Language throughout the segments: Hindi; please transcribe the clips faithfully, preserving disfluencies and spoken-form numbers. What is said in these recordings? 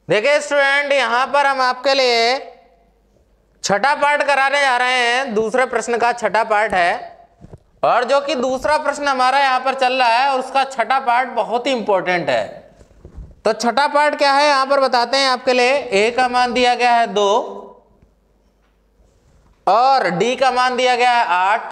देखिए स्टूडेंट, यहां पर हम आपके लिए छठा पार्ट कराने जा रहे हैं। दूसरे प्रश्न का छठा पार्ट है और जो कि दूसरा प्रश्न हमारा यहां पर चल रहा है और उसका छठा पार्ट बहुत ही इंपॉर्टेंट है। तो छठा पार्ट क्या है यहां पर बताते हैं आपके लिए। ए का मान दिया गया है दो और डी का मान दिया गया है आठ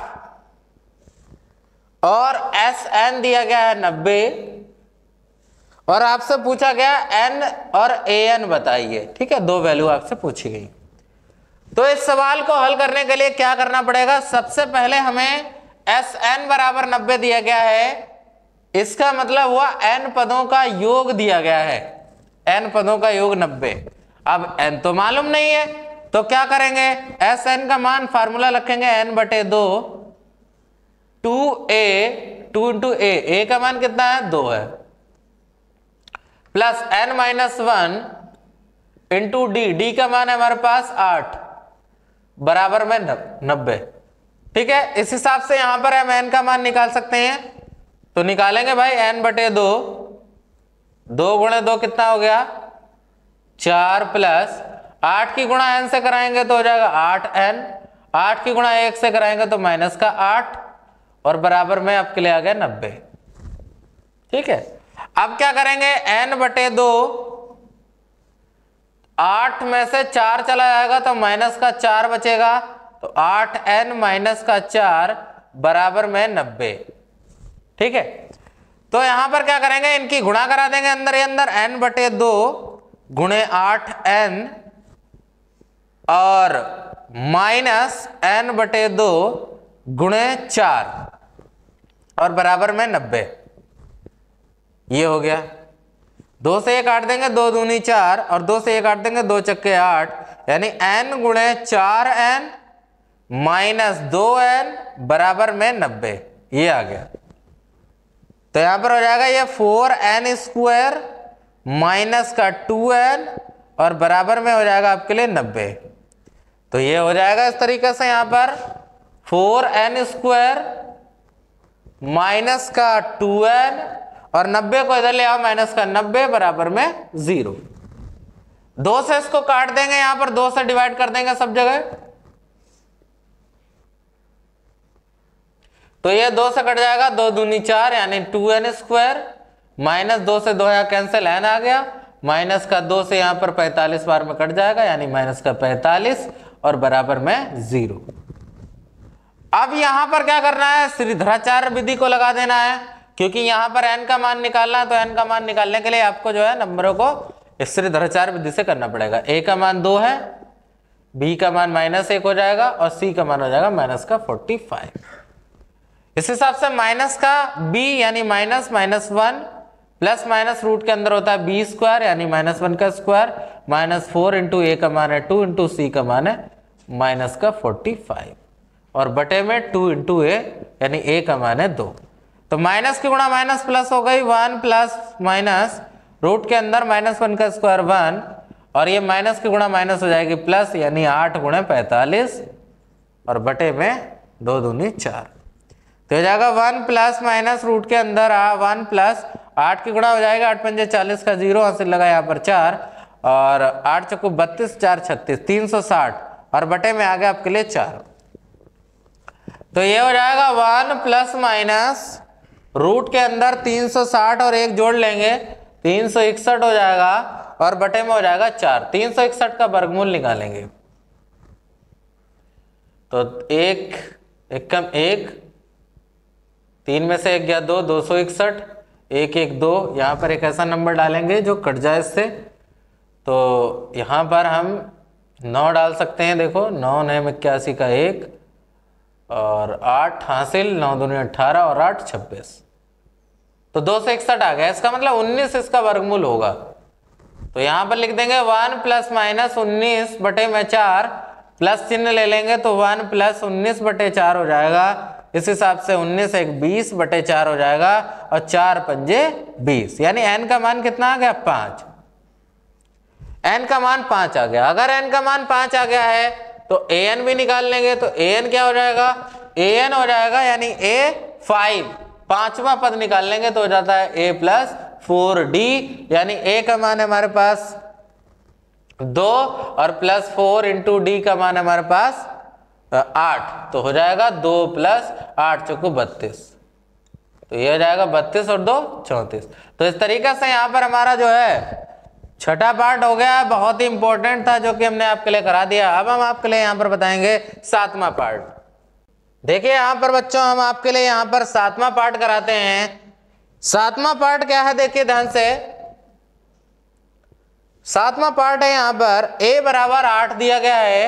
और एस एन दिया गया है नब्बे और आपसे पूछा गया एन और ए एन बताइए। ठीक है, दो वैल्यू आपसे पूछी गई। तो इस सवाल को हल करने के लिए क्या करना पड़ेगा, सबसे पहले हमें एस एन बराबर नब्बे दिया गया है, इसका मतलब हुआ एन पदों का योग दिया गया है, एन पदों का योग नब्बे। अब एन तो मालूम नहीं है तो क्या करेंगे, एस एन का मान फार्मूला रखेंगे एन बटे दो, two a two into a, a का मान कितना है दो है, plus n minus one into d, d का मान है हमारे पास आठ बराबर में नब्बे। ठीक है, इस हिसाब से यहां पर हम एन का मान निकाल सकते हैं। तो निकालेंगे भाई एन बटे दो, दो गुणे दो कितना हो गया चार, प्लस आठ की गुणा एन से कराएंगे तो हो जाएगा आठ एन, आठ की गुणा एक से कराएंगे तो माइनस का आठ और बराबर में आपके लिए आ गया नब्बे। ठीक है, अब क्या करेंगे, एन बटे दो, आठ में से चार चला जाएगा तो माइनस का चार बचेगा, तो आठ एन माइनस का चार बराबर में नब्बे। ठीक है, तो यहां पर क्या करेंगे, इनकी गुणा करा देंगे अंदर ही अंदर, एन बटे दो गुणे आठ एन और माइनस एन बटे दो गुणे चार और बराबर में नब्बे। ये हो गया, दो से एक काट देंगे, दो दूनी चार और दो से एक काट देंगे, दो चक्के आठ, यानी एन गुणे चार एन माइनस दो एन बराबर में नब्बे। ये आ गया, तो यहां पर हो जाएगा ये फोर एन स्क्वायर माइनस का टू एन और बराबर में हो जाएगा आपके लिए नब्बे। तो ये हो जाएगा इस तरीके से, यहां पर फोर एन स्क्वायर माइनस का टू एन और नब्बे को इधर ले आओ माइनस का नब्बे बराबर में जीरो। दो से इसको काट देंगे, यहां पर दो से डिवाइड कर देंगे सब जगह, तो ये दो से कट जाएगा, दो दूनी चार यानी टू एन स्क्वायर माइनस दो से दो यहां कैंसिल, एन आ गया, माइनस का दो से यहां पर पैंतालीस बार में कट जाएगा यानी माइनस का पैंतालीस और बराबर में जीरो। अब यहां पर क्या करना है, श्रीधराचार्य विधि को लगा देना है, क्योंकि यहां पर n का मान निकालना है। तो n का मान निकालने के लिए आपको जो है नंबरों को श्रीधराचार्य विधि से करना पड़ेगा। a का मान दो है, b का मान माइनस एक हो जाएगा और c का मान हो जाएगा माइनस का फोर्टी फाइव। इस हिसाब से माइनस का b यानी minus minus one plus minus root के अंदर होता है बी स्क्वायर यानी माइनस वन का square, minus four into a का मान है टू इंटू सी का मान है माइनस का फोर्टी फाइव और बटे में टू इंटू ए यानी ए का मान है दो। तो माइनस की गुणा माइनस प्लस हो गई, वन प्लस माइनस रूट के अंदर माइनस वन का स्क्वायर वन और ये माइनस की गुणा माइनस हो जाएगी प्लस यानी आठ गुणे पैंतालीस और बटे में दो दूनी चार। तो हो जाएगा वन प्लस माइनस रूट के अंदर आ वन प्लस आठ की गुणा हो जाएगा, आठ पंजे चालीस का जीरो हासिल लगा यहाँ पर चार और आठ चौको बत्तीस, चार छत्तीस, तीन सौ साठ और बटे में आ गया आपके लिए चार। तो ये हो जाएगा वन प्लस माइनस रूट के अंदर तीन सौ साठ और एक जोड़ लेंगे तीन सौ इकसठ हो जाएगा और बटे में हो जाएगा चार। तीन सौ इकसठ का वर्गमूल निकालेंगे तो एक एक कम एक, तीन में से एक गया दो, दो सौ इकसठ, एक एक दो, यहाँ पर एक ऐसा नंबर डालेंगे जो कट जाए इससे। तो यहाँ पर हम नौ डाल सकते हैं, देखो नौ नौ इक्यासी का एक और आठ हासिल, नौ दूनी अट्ठारह और आठ छब्बीस, तो दो सौ इकसठ आ गया। इसका मतलब उन्नीस इसका वर्गमूल होगा। तो यहां पर लिख देंगे वन प्लस माइनस उन्नीस बटे में चार, प्लस चिन्ह ले लेंगे तो वन प्लस उन्नीस बटे चार हो जाएगा। इस हिसाब से उन्नीस एक बीस बटे चार हो जाएगा और चार पंजे बीस, यानी n का मान कितना आ गया पांच। n का मान पांच आ गया। अगर n का मान पांच आ गया है तो an भी निकाल लेंगे, तो an क्या हो जाएगा, an हो जाएगा यानी a फाइव, पांचवा पद निकाल लेंगे तो हो जाता है a प्लस फोर डी, यानी a का मान है हमारे पास दो और प्लस फोर इंटू डी का मान हमारे पास आठ, तो हो जाएगा दो प्लस आठ चौको बत्तीस, तो ये हो जाएगा बत्तीस और दो चौंतीस। तो इस तरीके से यहाँ पर हमारा जो है छठा पार्ट हो गया, बहुत ही इंपॉर्टेंट था जो कि हमने आपके लिए करा दिया। अब हम आपके लिए यहाँ पर बताएंगे सातवां पार्ट। देखिए यहाँ पर बच्चों हम आपके लिए यहाँ पर सातवां पार्ट कराते हैं। सातवां पार्ट क्या है, देखिए ध्यान से। सातवां पार्ट है यहाँ पर a बराबर आठ दिया गया है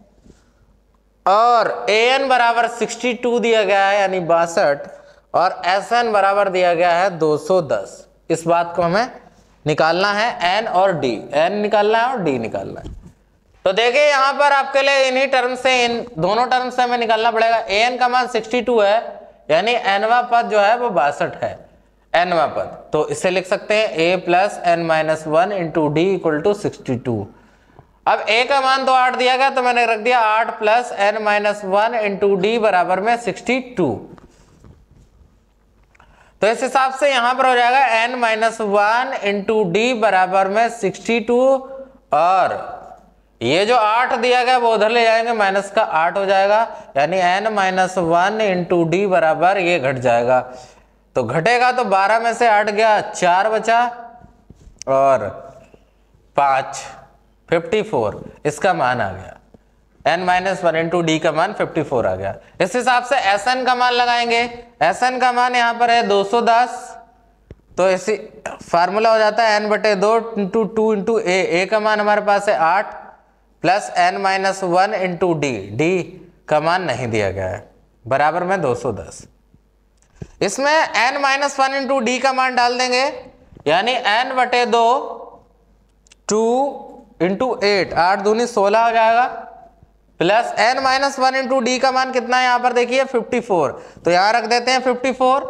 और an बराबर बासठ दिया गया है यानी बासठ, और sn बराबर दिया गया है दो सौ दस। इस बात को हमें निकालना है, n और d, n निकालना है और d निकालना है। तो देखिए यहाँ पर आपके लिए इन्हीं टर्म से, इन दोनों टर्म से हमें निकालना पड़ेगा। an का मान बासठ है यानी nवां पद जो है वो बासठ है, nवां पद। तो इसे लिख सकते हैं a plus n minus one into d equal to sixty two. अब a का मान तो आठ दिया गया तो मैंने रख दिया आठ plus n minus one into d बराबर में सिक्सटी टू। तो इस हिसाब से यहां पर हो जाएगा n minus one into d बराबर में सिक्सटी टू, और ये जो आठ दिया गया वो उधर ले जाएंगे, माइनस का आठ हो जाएगा यानी n minus one into d बराबर ये घट जाएगा। तो घटेगा तो बारह में से आठ गया, चार बचा और पांच, फिफ्टी फोर इसका मान आ गया। n minus one into d का मान फिफ्टी फोर आ गया। इस हिसाब से Sn का मान लगाएंगे। Sn का मान यहाँ पर है दो सौ दस, तो इसी फार्मूला हो जाता है n बटे दो into two into a. A का मान हमारे पास है आठ plus n minus one into d, d का मान नहीं दिया गया है, बराबर में दो सौ दस। इसमें n minus one into d का मान डाल देंगे यानी n बटे दो टू इंटू एट, आठ दूनी सोलह हो जाएगा, plus n minus one into d का मान कितना है यहां पर देखिए फिफ्टी फोर, तो यहां रख देते हैं फिफ्टी फोर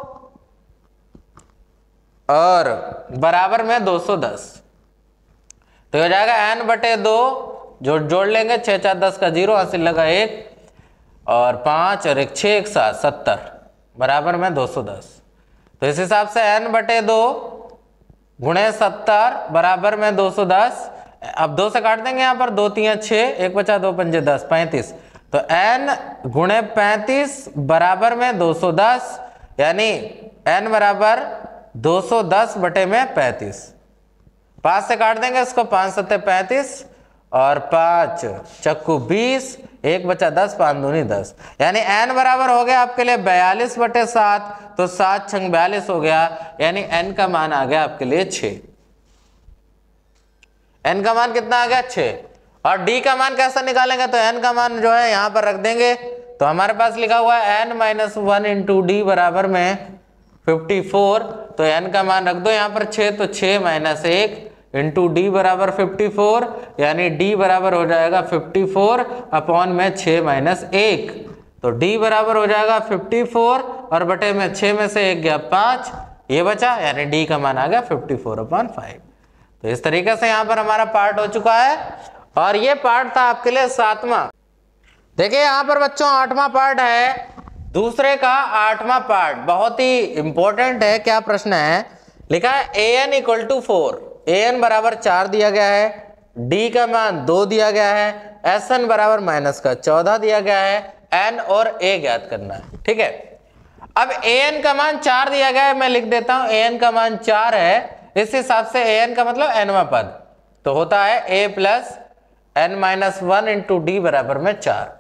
और बराबर में दो सौ दस। तो हो जाएगा n बटे दो, जो जोड़ लेंगे छह चार दस का जीरो, हासिल लगा एक और पांच और एक छह, एक सात, सत्तर बराबर में दो सौ दस। तो इस हिसाब से n बटे दो गुणे सत्तर बराबर में दो सौ दस। अब दो से काट देंगे यहाँ पर, दो तीन छः, एक बचा दो पंजे दस, पैंतीस। तो n गुणे पैंतीस बराबर में दो सौ दस यानी n बराबर दो सौ दस बटे में पैंतीस। पाँच से काट देंगे इसको, पाँच सत्ते पैंतीस और पाँच चक्कू बीस, एक बचा दस, पाँच दूनी दस, यानी n बराबर हो गया आपके लिए बयालीस बटे सात, तो सात छंग बयालीस हो गया यानी n का मान आ गया आपके लिए छः। n का मान कितना आ गया छः। और d का मान कैसा निकालेंगे, तो n का मान जो है यहाँ पर रख देंगे, तो हमारे पास लिखा हुआ है n minus one into d बराबर में फिफ्टी फोर, तो n का मान रख दो यहाँ पर छः, तो छः माइनस एक इंटू डी बराबर फिफ्टी फोर यानी d बराबर हो जाएगा फिफ्टी फोर अपॉन में छः माइनस एक, तो d बराबर हो जाएगा फिफ्टी फोर और बटे में छः में से एक गया पाँच, ये बचा यानी d का मान आ गया फिफ्टी फोर अपॉन फाइव। तो इस तरीके से यहाँ पर हमारा पार्ट हो चुका है और ये पार्ट था आपके लिए सातवां। देखिए यहाँ पर बच्चों आठवां पार्ट है, दूसरे का आठवां पार्ट बहुत ही इंपॉर्टेंट है। क्या प्रश्न है, लिखा है a n equal to four, a n बराबर चार दिया गया है, डी का मान दो दिया गया है, एस एन बराबर माइनस का चौदह दिया गया है, एन और ए ज्ञात करना है। ठीक है, अब ए एन का मान चार दिया गया है, मैं लिख देता हूं ए एन का मान चार है। इस हिसाब से ए एन का मतलब एनवां पद, तो होता है a plus n minus one into d बराबर में चार।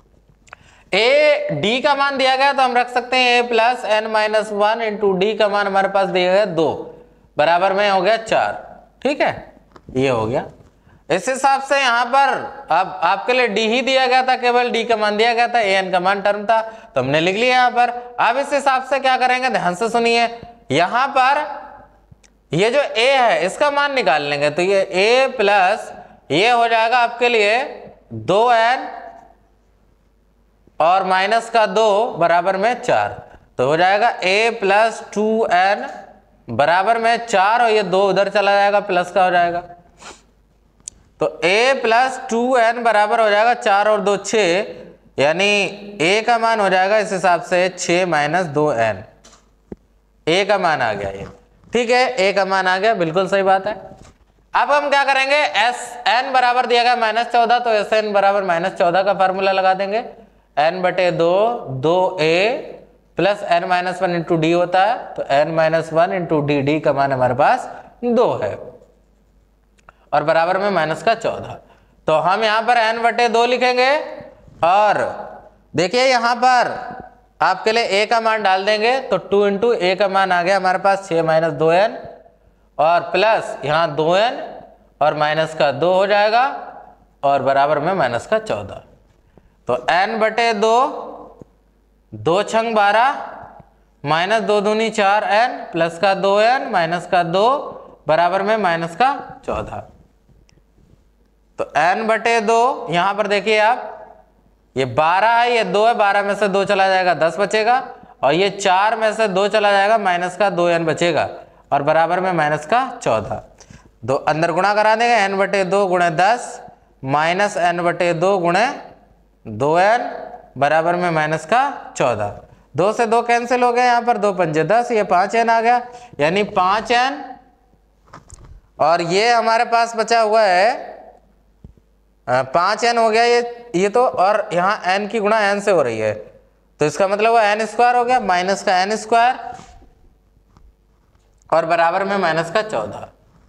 ए डी का मान दिया गया तो हम रख सकते हैं a plus n minus one into d का मान हमारे पास दिया गया दो, बराबर में हो गया चार। ठीक है, ये हो गया। इस हिसाब से यहाँ पर अब आपके लिए डी ही दिया गया था, केवल डी का मान दिया गया था, ए एन का मान टर्म था, तो हमने लिख लिया यहाँ पर। अब इस हिसाब से क्या करेंगे, ध्यान से सुनिए, यहाँ पर ये जो a है इसका मान निकाल लेंगे, तो ये a प्लस ये हो जाएगा आपके लिए दो एन और माइनस का दो बराबर में चार, तो हो जाएगा a प्लस टू एन बराबर में चार और ये दो उधर चला जाएगा, प्लस का हो जाएगा, तो a प्लस टू एन बराबर हो जाएगा चार और दो छः, यानी a का मान हो जाएगा इस हिसाब से छः माइनस दो एन, a का मान आ गया ये। ठीक है, a का मान आ गया, बिल्कुल सही बात है। अब हम क्या करेंगे, एस एन बराबर दिया गया माइनस चौदह, तो एस एन बराबर माइनस चौदह का फार्मूला लगा देंगे। एन बटे दो, दो a plus n minus one into d होता है, तो n minus one into d, d का मान हमारे पास दो है और बराबर में माइनस का चौदह। तो हम यहाँ पर एन बटे दो लिखेंगे और देखिए यहाँ पर आपके लिए ए का मान डाल देंगे, तो टू इंटू ए का मान आ गया हमारे पास छः माइनस दो एन और प्लस यहाँ दो एन और माइनस का दो हो जाएगा और बराबर में माइनस का चौदह। तो एन बटे दो, दो छंग बारह माइनस दो दूनी चार एन प्लस का दो एन माइनस का दो बराबर में माइनस का चौदह। तो एन बटे दो, यहां पर देखिए आप ये बारह है, ये दो है, बारह में से दो चला जाएगा दस बचेगा और ये चार में से दो चला जाएगा माइनस का दो एन बचेगा और बराबर में माइनस का चौदह। दो अंदर गुणा करा देंगे, एन बटे दो गुणे दस माइनस एन बटे दो गुणे दो एन बराबर में माइनस का चौदह। दो से दो कैंसिल हो गया, यहाँ पर दो पंजे दस, ये पाँच एन आ गया यानी पाँच एन और ये हमारे पास बचा हुआ है पाँच एन हो गया ये ये तो, और यहाँ एन की गुणा एन से हो रही है तो इसका मतलब वो एन स्क्वायर हो गया माइनस का एन स्क्वायर और बराबर में माइनस का चौदह।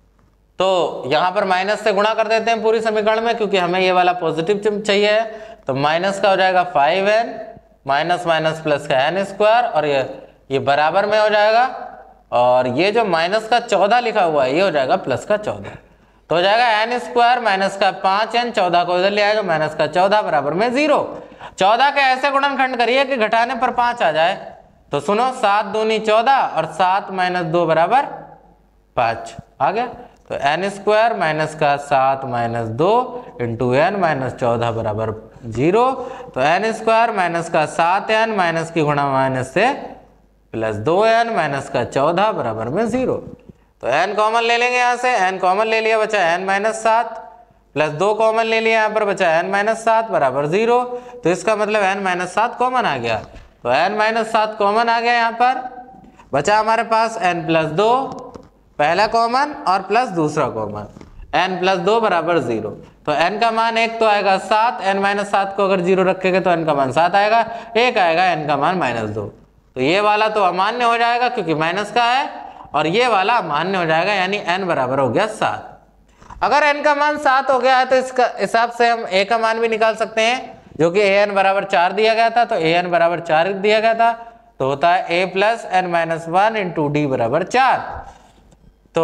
तो यहाँ पर माइनस से गुणा कर देते हैं पूरी समीकरण में क्योंकि हमें ये वाला पॉजिटिव चाहिए है, तो माइनस का हो जाएगा five n minus minus plus का एन स्क्वायर और ये ये बराबर में हो जाएगा और ये जो माइनस का चौदह लिखा हुआ है ये हो जाएगा प्लस का चौदह। तो हो जाएगा एन स्क्वायर माइनस का पाँच एन, चौदह को इधर ले आएगा माइनस का चौदह बराबर में जीरो। चौदह के ऐसे गुणनखंड करिए कि घटाने पर पाँच आ जाए। तो सुनो, सात दूनी चौदह और सात माइनस दो बराबर पाँच आ गया। तो एन स्क्वायर माइनस का सात माइनस दो इंटू एन माइनस चौदह बराबर जीरो। तो एन स्क्वायर माइनस का सात एन माइनस की गुणा माइनस से प्लस दो एन माइनस का चौदह बराबर में जीरो। तो एन कॉमन ले लेंगे यहाँ से, एन कॉमन ले लिया बचा एन माइनस सात प्लस दो कॉमन ले लिया यहाँ पर बचा एन माइनस सात बराबर जीरो। तो इसका मतलब एन माइनस सात कॉमन आ गया। तो एन माइनस सात कॉमन आ गया, यहाँ पर बचा हमारे पास एन प्लस दो पहला कॉमन और प्लस दूसरा कॉमन, एन प्लस दो बराबर जीरो। तो एन का मान एक तो आएगा सात, एन माइनस सात को अगर जीरो रखेंगे तो एन का मान सात आएगा, एक आएगा एन का मान माइनस दो। तो ये वाला तो अमान्य हो जाएगा क्योंकि माइनस का है और ये वाला अमान्य हो जाएगा यानी एन बराबर हो गया सात। अगर एन का मान सात हो गया है तो इसका हिसाब से हम ए का मान भी निकाल सकते हैं जो कि ए एन बराबर चार दिया गया था। तो ए एन बराबर चार दिया गया था तो होता है a plus n minus one into d बराबर चार। तो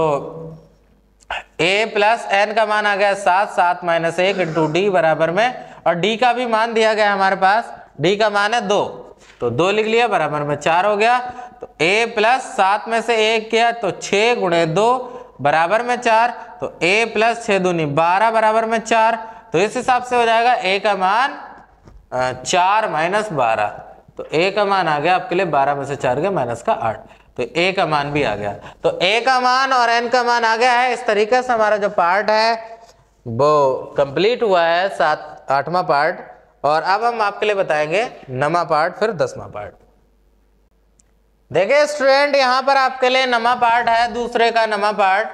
a प्लस एन का मान आ गया सात, सात माइनस एक इंटू डी बराबर में, और d का भी मान दिया गया हमारे पास, d का मान है दो तो दो लिख लिया बराबर में चार हो गया। तो a प्लस सात में से एक किया तो छः गुणे दो बराबर में चार, तो a प्लस छः दूनी बारह बराबर में चार। तो इस हिसाब से हो जाएगा a का मान चार माइनस बारह। तो a का मान आ गया आपके लिए बारह में से चार गया माइनस का आठ। तो a का मान भी आ गया। तो a का मान और n का मान आ गया है। इस तरीके से हमारा जो पार्ट है वो कंप्लीट हुआ है, सात आठवां पार्ट। और अब हम आपके लिए बताएंगे नवा पार्ट, फिर दसवां पार्ट। देखिए स्टूडेंट, यहाँ पर आपके लिए नवा पार्ट है, दूसरे का नवा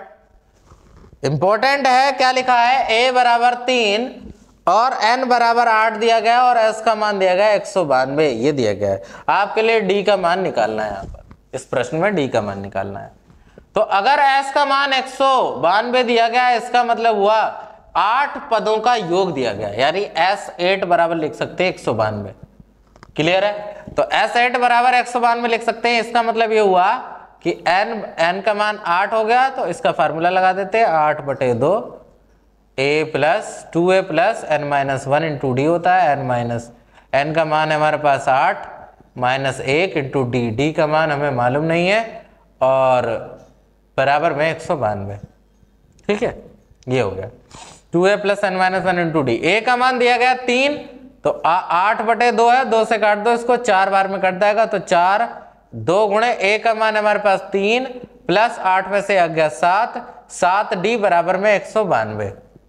पार्ट इंपॉर्टेंट है। क्या लिखा है, a बराबर तीन और n बराबर आठ दिया गया और s का मान दिया गया एक सौ बानवे, ये दिया गया है। आपके लिए d का मान निकालना है। यहाँ पर इस प्रश्न में d का मान निकालना है। तो अगर s का मान एक सौ बानवे दिया गया है, इसका मतलब हुआ आठ पदों का योग दिया गया, यानी एस एट बराबर लिख सकते हैं एक सौ बानवे। क्लियर है? तो एस एट बराबर एक सौ बानवे लिख सकते हैं। इसका मतलब ये हुआ कि n n का मान आठ हो गया, तो इसका फार्मूला लगा देते हैं, आठ बटे दो a plus two a plus n minus one into d होता है। एन माइनस एन का मान है हमारे पास आठ माइनस एक इंटू डी, डी का मान हमें मालूम नहीं है और बराबर में एक सौ बानवे। ठीक है, ये हो गया two a plus n minus one into d. A का मान दिया गया तीन, तो आठ बटे दो है, दो से काट दो इसको, चार बार में कट जाएगा। तो चार दो गुणे ए का मान हमारे पास तीन प्लस आठ में से आ गया सात, सात डी बराबर में एक सौ बानवे।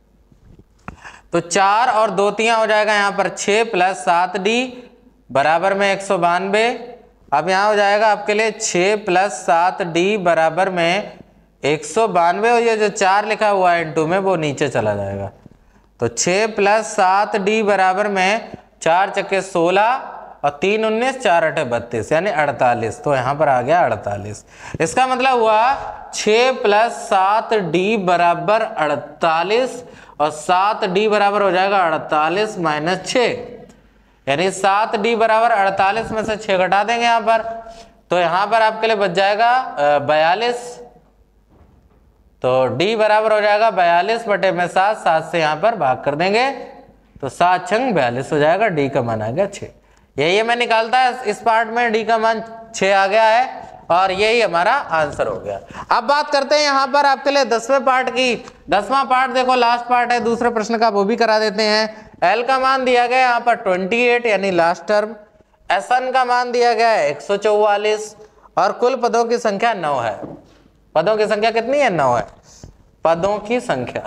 तो चार और दो तियां हो जाएगा यहाँ पर छः प्लस सात डी बराबर में एक सौ बानवे। अब यहाँ हो जाएगा आपके लिए छः प्लस सात डी बराबर में एक सौ बानवे और ये जो चार लिखा हुआ है इनटू में वो नीचे चला जाएगा। तो छः प्लस सात डी बराबर में चार चक्के सोलह और तीन उन्नीस, चार अठे बत्तीस यानी अड़तालीस। तो यहाँ पर आ गया अड़तालीस। इसका मतलब हुआ छः प्लस सात डी बराबर अड़तालीस और सात डी बराबर हो जाएगा अड़तालीस माइनस छः, यानी सात डी बराबर अड़तालीस में से छः घटा देंगे यहाँ पर, तो यहाँ पर आपके लिए बच जाएगा बयालीस। तो d बराबर हो जाएगा बयालीस बटे में सात, सात से यहाँ पर भाग कर देंगे तो सात छंग बयालीस हो जाएगा। d का मान आ गया छः। यही हमें निकालता है इस पार्ट में, d का मान छः आ गया है और यही हमारा आंसर हो गया। अब बात करते हैं यहाँ पर आपके लिए दसवें पार्ट की। दसवां पार्ट देखो लास्ट पार्ट है दूसरे प्रश्न का, वो भी करा देते हैं। l का मान दिया गया यहाँ पर अट्ठाईस यानी लास्ट टर्म, sn का मान दिया गया है एक सौ चौवालीस और कुल पदों की संख्या नौ है। पदों की संख्या कितनी है? नौ है। पदों की संख्या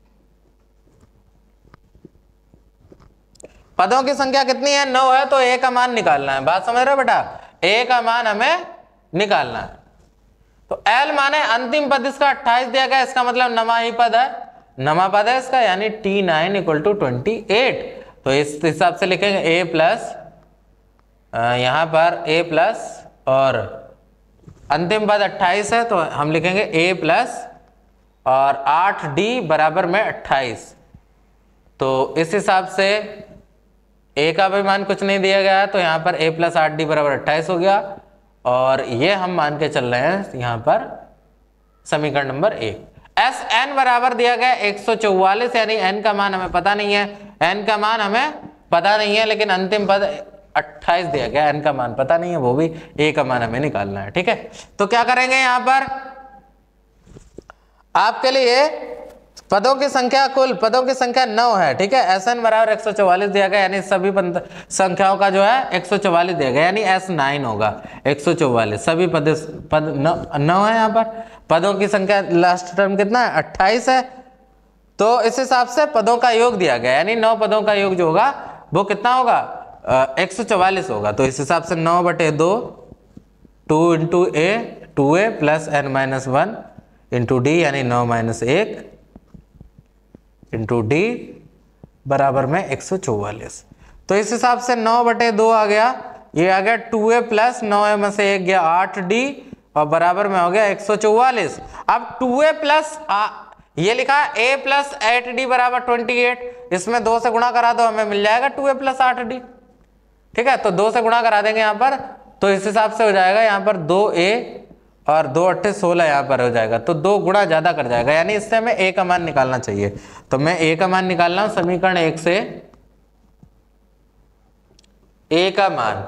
पदों की संख्या कितनी है? नौ है। तो a का मान निकालना है। बात समझ रहे हो बेटा? a का मान हमें निकालना है। तो l माने अंतिम पद इसका अट्ठाईस दिया गया, इसका मतलब नमा ही पद है, नमा पद है इसका, यानी t nine equal to twenty eight. तो इस हिसाब से लिखेंगे a प्लस यहां पर a प्लस और अंतिम पद अट्ठाईस है तो हम लिखेंगे a प्लस और आठ डी बराबर में अट्ठाईस। तो इस हिसाब से a का भी मान कुछ नहीं दिया गया है तो यहाँ पर a प्लस आठ डी बराबर अट्ठाईस हो गया और ये हम मान के चल रहे हैं यहाँ पर समीकरण नंबर एक। एस एन बराबर दिया गया एक सौ चौवालीस यानी n का मान हमें पता नहीं है, n का मान हमें पता नहीं है लेकिन अंतिम पद अट्ठाईस दिया गया, n का मान पता नहीं है, वो भी a का मान हमें निकालना है। ठीक है, तो क्या करेंगे यहाँ पर आपके लिए पदों की संख्या, कुल पदों की संख्या नौ है। ठीक है, एस एन बराबर एक सौ चौवालीस दिया गया यानी सभी संख्याओं का जो है एक सौ चौवालीस दिया गया यानी एस नाइन होगा एक सौ चौवालीस। सभी पद पद नौ है। यहाँ पर पदों की संख्या लास्ट टर्म कितना है? अट्ठाईस है। तो इस हिसाब से पदों का योग दिया गया यानी नौ पदों का योग जो होगा वो कितना होगा? एक सौ चौवालीस होगा। तो इस हिसाब से नौ बटे दो two into a two a plus n minus one into d यानी नौ माइनस एक इंटू डी बराबर में एक सौ चौवालीस। तो इस हिसाब से नौ बटे दो आ गया, ये आ गया टू ए प्लस नौ ए में से एक गया आठ डी और बराबर में हो गया एक सौ चौवालीस। अब टू ए प्लस ये लिखा ए प्लस एट डी बराबर ट्वेंटी एट, इसमें दो से गुणा करा दो हमें मिल जाएगा टू ए प्लस आठ डी। ठीक है, तो दो से गुणा करा देंगे यहाँ पर, तो इस हिसाब से हो जाएगा यहाँ पर दो ए और दो अट्ठे सोलह यहाँ पर हो जाएगा, तो दो गुणा ज्यादा कर जाएगा यानी इससे हमें a का मान निकालना चाहिए। तो मैं a का मान निकालना हूं समीकरण एक से a का मान,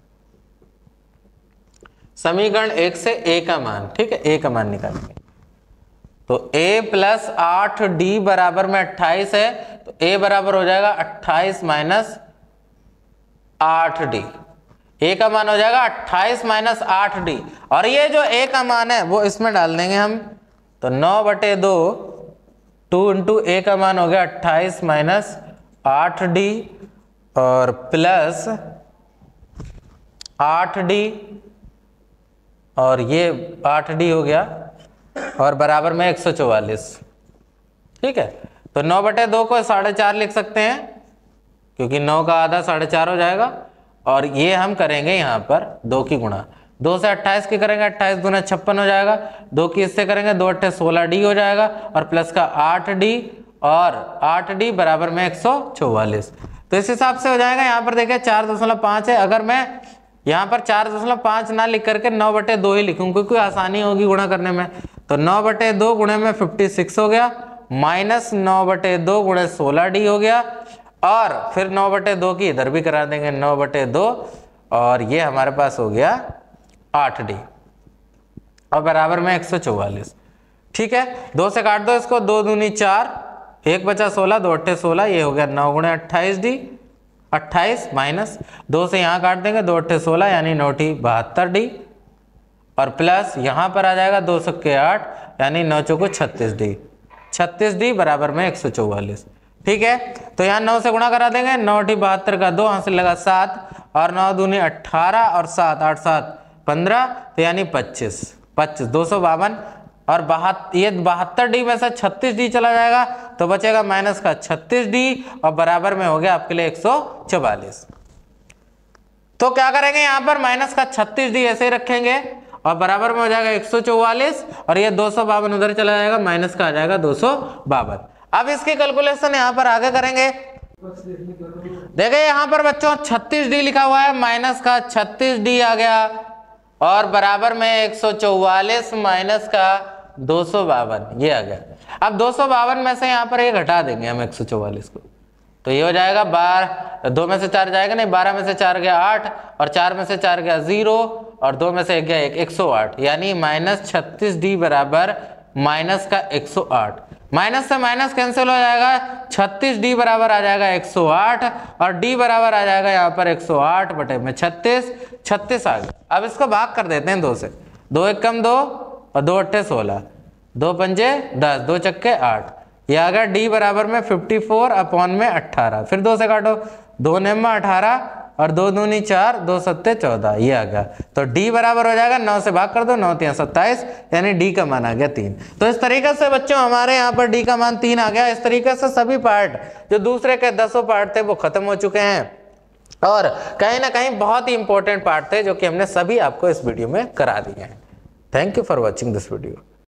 समीकरण एक से a का मान। ठीक है, a का मान निकालेंगे तो a प्लस आठ डी बराबर में अट्ठाईस है तो a बराबर हो जाएगा अट्ठाईस माइनस आठ डी। a का मान हो जाएगा अट्ठाईस माइनस आठ डी और ये जो a का मान है वो इसमें डाल देंगे हम। तो नौ बटे दो टू इंटू ए का मान हो गया अट्ठाईस माइनस आठ डी और प्लस आठ डी और ये आठ डी हो गया और बराबर में एक सौ चौवालीस। ठीक है, तो नौ बटे दो को साढ़े चार लिख सकते हैं क्योंकि नौ का आधा साढ़े चार हो जाएगा और ये हम करेंगे यहाँ पर दो की गुणा, दो से अट्ठाईस की करेंगे, अट्ठाईस दूना छप्पन हो जाएगा, दो की इससे करेंगे, दो अट्ठे सोलह डी हो जाएगा और प्लस का आठ डी और आठ डी बराबर में एक सौ चौवालीस। तो इस हिसाब से हो जाएगा। यहाँ पर देखिए चार दशमलव पाँच है, अगर मैं यहाँ पर चार दशमलव पाँच ना लिख करके नौ बटे दो ही लिखूँ क्योंकि आसानी होगी गुणा करने में, तो नौ बटे दो गुणे में फिफ्टी सिक्स हो गया माइनस नौ बटे दो गुणे सोलह डी हो गया और फिर नौ बटे दो की इधर भी करा देंगे नौ बटे दो और ये हमारे पास हो गया आठ डी और बराबर में एक सौ चौवालीस। ठीक है, दो से काट दो इसको, दो दूनी चार, एक बचा सोलह, दो अट्ठे सोलह, ये हो गया नौ गुणे अट्ठाईस डी, अट्ठाईस माइनस दो से यहाँ काट देंगे, दो अट्ठे सोलह यानी नौठी बहत्तर डी और प्लस यहाँ पर आ जाएगा दो सौ के आठ यानी नौ चौको छत्तीस डी, छत्तीस डी बराबर में एक सौ चौवालीस। ठीक है, तो यहाँ नौ से गुणा करा देंगे, नौ अठी बहत्तर का दो हासिल लगा सात और नौ दूनी अट्ठारह और सात आठ सात पंद्रह तो यानी पच्चीस, पच्चीस दो सौ बावन और बहत्तर ये बहत्तर डी में से छत्तीस डी चला जाएगा तो बचेगा माइनस का छत्तीस डी और बराबर में हो गया आपके लिए एक सौ चौवालीस। तो क्या करेंगे यहाँ पर माइनस का छत्तीस डी ऐसे ही रखेंगे और बराबर में हो जाएगा एक सौ चौवालीस और ये दो सौ बावन उधर चला जाएगा, माइनस का आ जाएगा दो सौ बावन। अब इसकी कैलकुलेशन यहाँ पर आगे करेंगे। देखिए यहाँ पर बच्चों छत्तीस डी लिखा हुआ है, माइनस का छत्तीस डी आ गया और बराबर में एक सौ चौवालीस माइनस का दो सौ बावन ये आ गया। अब दो सौ बावन में से यहाँ पर ये घटा देंगे हम एक सौ चौवालीस को, तो ये हो जाएगा बारह, दो में से चार जाएगा नहीं, बारह में से चार गया आठ और चार में से चार गया जीरो और दो में से एक गया एक, एक सौ आठ, यानी माइनस छत्तीस डी बराबर माइनस का एक सौ आठ। माइनस से माइनस कैंसिल हो जाएगा, छत्तीस डी बराबर आ जाएगा एक सौ आठ और डी बराबर आ जाएगा यहाँ पर एक सौ आठ बटे में छत्तीस, छत्तीस आ गया। अब इसको भाग कर देते हैं दो से, दो एक कम दो और दो अट्ठे सोलह, दो पंजे दस, दो चक्के आठ, ये आ गया डी बराबर में चौवन अपॉन में अट्ठारह, फिर दो से काटो, दो नेमा अठारह और दो दूनी चार, दो सत्ते चौदह, ये आ गया। तो डी बराबर हो जाएगा नौ से भाग कर दो, नौ तिया सत्ताईस, यानी डी का मान आ गया तीन। तो इस तरीके से बच्चों हमारे यहाँ पर डी का मान तीन आ गया। इस तरीके से सभी पार्ट जो दूसरे के दसों पार्ट थे वो खत्म हो चुके हैं और कहीं ना कहीं बहुत ही इंपॉर्टेंट पार्ट थे जो कि हमने सभी आपको इस वीडियो में करा दिए हैं। Thank you for watching this video.